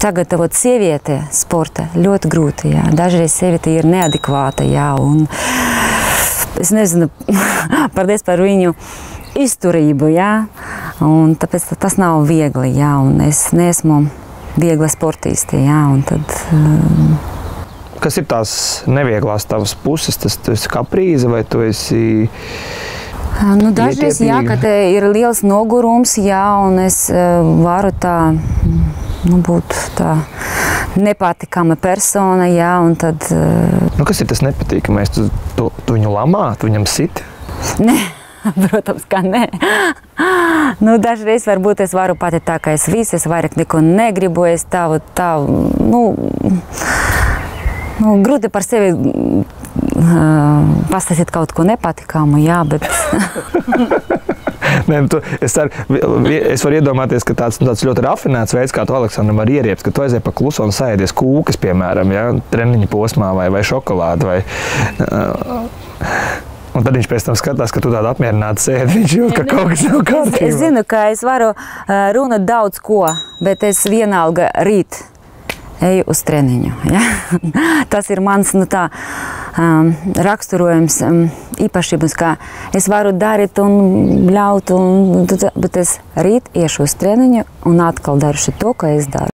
sagatavot sieviete sporta ļoti grūti, jā. Dažreiz sieviete ir neadekvāta, jā, un es nezinu, paldies par viņu izturību, jā, un tāpēc tas nav viegli, jā, un es neesmu viegla sportiste, jā, un tad... Kas ir tās nevieglās tavas puses? Tu esi kaprīze vai tu esi... Nu, dažreiz, jā, kad ir liels nogurums, jā, un es varu tā, nu, būt tā nepatikama persona, jā, un tad... Nu, kas ir tas nepatīkamais? Tu viņu lamā, tu viņam siti? Nē, protams, ka nē. Nu, dažreiz varbūt es varu pati tā, ka es visu, es vairāk neko negribu, es tā, nu, grūti par sevi pastāstīt kaut ko nepatikāmu, jā, bet... Nē, es varu iedomāties, ka tāds ļoti rafinēts veids, kā tu Aleksandram var ieriept, ka tu aizēji pa klusu un saēdies kūkas, piemēram, ja, treniņa posmā vai šokolādi, vai... Un tad viņš pēc tam skatās, ka tu tādu apmierinātu sēdi, viņš jūt, ka kaut kas nav kārtībā. Es zinu, ka es varu runāt daudz ko, bet es vienalga rīt eju uz treniņu. Ja? Tas ir mans raksturojums īpašības, ka es varu darīt un ļaut, bet es rīt iešu uz treniņu un atkal darīšu to, ko es daru.